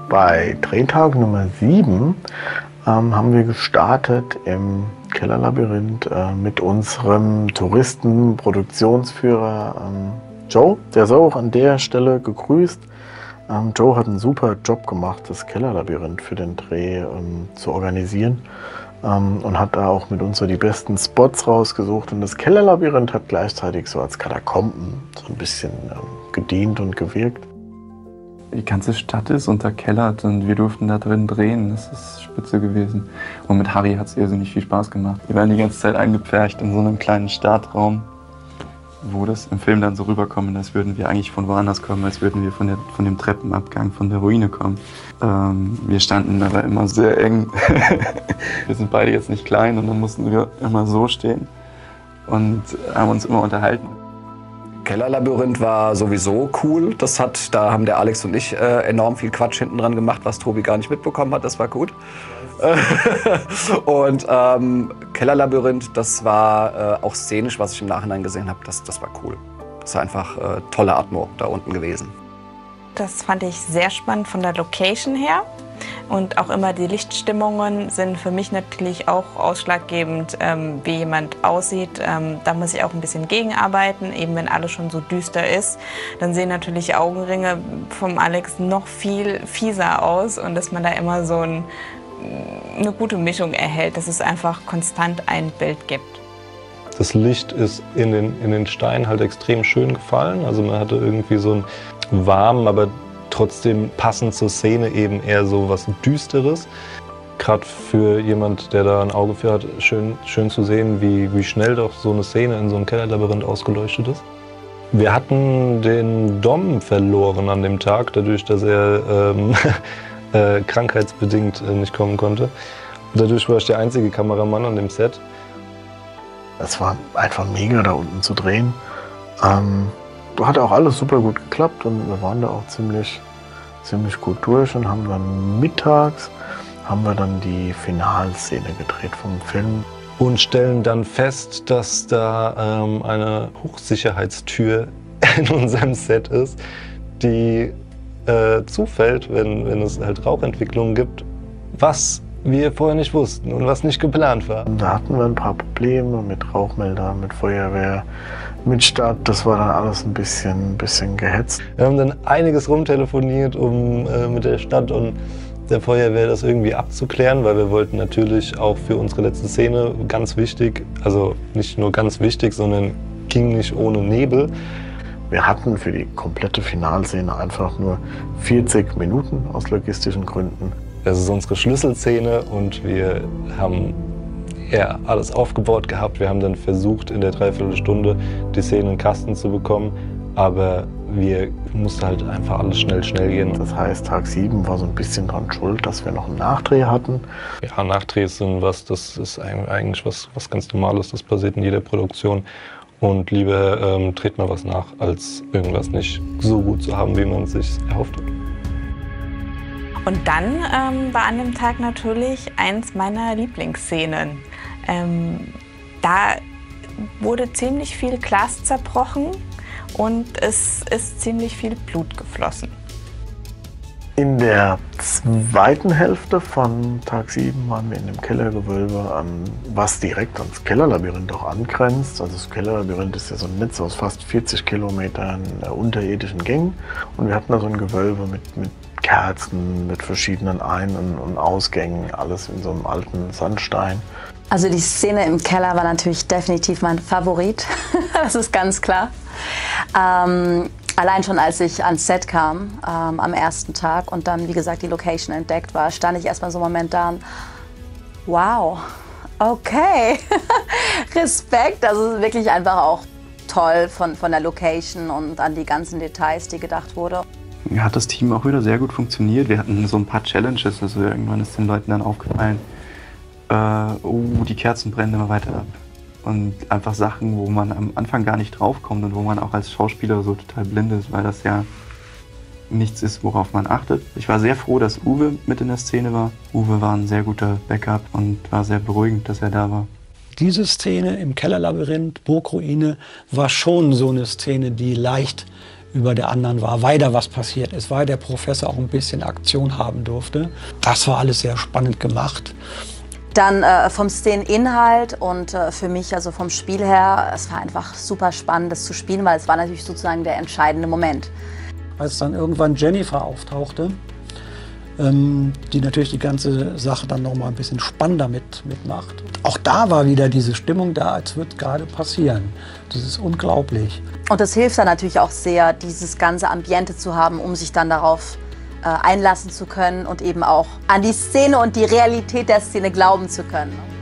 Bei Drehtag Nummer 7 haben wir gestartet im Kellerlabyrinth mit unserem Touristen-Produktionsführer Joe. Der ist auch an der Stelle gegrüßt. Joe hat einen super Job gemacht, das Kellerlabyrinth für den Dreh zu organisieren und hat da auch mit uns so die besten Spots rausgesucht. Und das Kellerlabyrinth hat gleichzeitig so als Katakomben so ein bisschen gedient und gewirkt. Die ganze Stadt ist unterkellert und wir durften da drin drehen. Das ist spitze gewesen. Und mit Harry hat es irrsinnig viel Spaß gemacht. Wir waren die ganze Zeit eingepfercht in so einem kleinen Startraum, wo das im Film dann so rüberkommt, als würden wir eigentlich von woanders kommen, als würden wir von dem Treppenabgang von der Ruine kommen. Wir standen aber immer sehr eng. Wir sind beide jetzt nicht klein und dann mussten wir immer so stehen und haben uns immer unterhalten. Kellerlabyrinth war sowieso cool. Da haben der Alex und ich enorm viel Quatsch hinten dran gemacht, was Tobi gar nicht mitbekommen hat. Das war gut. Und Kellerlabyrinth, das war auch szenisch, was ich im Nachhinein gesehen habe. Das war cool. Das war einfach tolle Atmo da unten gewesen. Das fand ich sehr spannend von der Location her. Und auch immer die Lichtstimmungen sind für mich natürlich auch ausschlaggebend, wie jemand aussieht. Da muss ich auch ein bisschen gegenarbeiten, eben wenn alles schon so düster ist. Dann sehen natürlich die Augenringe vom Alex noch viel fieser aus und dass man da immer so eine gute Mischung erhält, dass es einfach konstant ein Bild gibt. Das Licht ist in den Steinen halt extrem schön gefallen. Also man hatte irgendwie so einen warmen, aber trotzdem passend zur Szene eben eher so was Düsteres. Gerade für jemand, der da ein Auge für hat, schön zu sehen, wie schnell doch so eine Szene in so einem Kellerlabyrinth ausgeleuchtet ist. Wir hatten den Dom verloren an dem Tag, dadurch, dass er krankheitsbedingt nicht kommen konnte. Dadurch war ich der einzige Kameramann an dem Set. Es war einfach mega, da unten zu drehen. Hat auch alles super gut geklappt und wir waren da auch ziemlich gut durch und haben dann mittags die Finalszene gedreht vom Film. Und stellen dann fest, dass da eine Hochsicherheitstür in unserem Set ist, die zufällt, wenn es halt Rauchentwicklungen gibt, was wir vorher nicht wussten und was nicht geplant war. Da hatten wir ein paar Probleme mit Rauchmeldern, mit Feuerwehr, mit Stadt. Das war dann alles ein bisschen gehetzt. Wir haben dann einiges rumtelefoniert, um mit der Stadt und der Feuerwehr das irgendwie abzuklären, weil wir wollten natürlich auch für unsere letzte Szene ganz wichtig, also nicht nur ganz wichtig, sondern ging nicht ohne Nebel. Wir hatten für die komplette Finalszene einfach nur 40 Minuten aus logistischen Gründen. Das ist unsere Schlüsselszene und wir haben alles aufgebaut gehabt. Wir haben dann versucht, in der Dreiviertelstunde die Szene in den Kasten zu bekommen, aber wir mussten halt einfach alles schnell gehen. Das heißt, Tag 7 war so ein bisschen dran schuld, dass wir noch einen Nachdreh hatten. Ja, Nachdrehs sind das ist eigentlich was ganz Normales, das passiert in jeder Produktion. Und lieber dreht man was nach, als irgendwas nicht so gut zu haben, wie man es sich erhofft hat. Und dann war an dem Tag natürlich eins meiner Lieblingsszenen. Da wurde ziemlich viel Glas zerbrochen und es ist ziemlich viel Blut geflossen. In der zweiten Hälfte von Tag 7 waren wir in dem Kellergewölbe, was direkt ans Kellerlabyrinth auch angrenzt. Also das Kellerlabyrinth ist ja so ein Netz aus fast 40 Kilometern unterirdischen Gängen. Und wir hatten da so ein Gewölbe mit Kerzen, mit verschiedenen Ein- und Ausgängen, alles in so einem alten Sandstein. Also die Szene im Keller war natürlich definitiv mein Favorit, das ist ganz klar. Allein schon als ich ans Set kam, am ersten Tag und dann, wie gesagt, die Location entdeckt war, stand ich erstmal so einen Moment da und wow, okay, Respekt, das ist wirklich einfach auch toll von der Location und an die ganzen Details, die gedacht wurde. Ja, hat das Team auch wieder sehr gut funktioniert. Wir hatten so ein paar Challenges, also irgendwann ist den Leuten dann aufgefallen, die Kerzen brennen immer weiter ab. Und einfach Sachen, wo man am Anfang gar nicht draufkommt und wo man auch als Schauspieler so total blind ist, weil das ja nichts ist, worauf man achtet. Ich war sehr froh, dass Uwe mit in der Szene war. Uwe war ein sehr guter Backup und war sehr beruhigend, dass er da war. Diese Szene im Kellerlabyrinth, Burgruine, war schon so eine Szene, die leicht über der anderen war, weil da was passiert ist, weil der Professor auch ein bisschen Aktion haben durfte. Das war alles sehr spannend gemacht. Dann vom Szeneninhalt und für mich, also vom Spiel her, es war einfach super spannend, das zu spielen, weil es war natürlich sozusagen der entscheidende Moment. Als dann irgendwann Jennifer auftauchte, die natürlich die ganze Sache dann noch mal ein bisschen spannender mitmacht. Auch da war wieder diese Stimmung da, als würde gerade passieren. Das ist unglaublich. Und das hilft dann natürlich auch sehr, dieses ganze Ambiente zu haben, um sich dann darauf einlassen zu können und eben auch an die Szene und die Realität der Szene glauben zu können.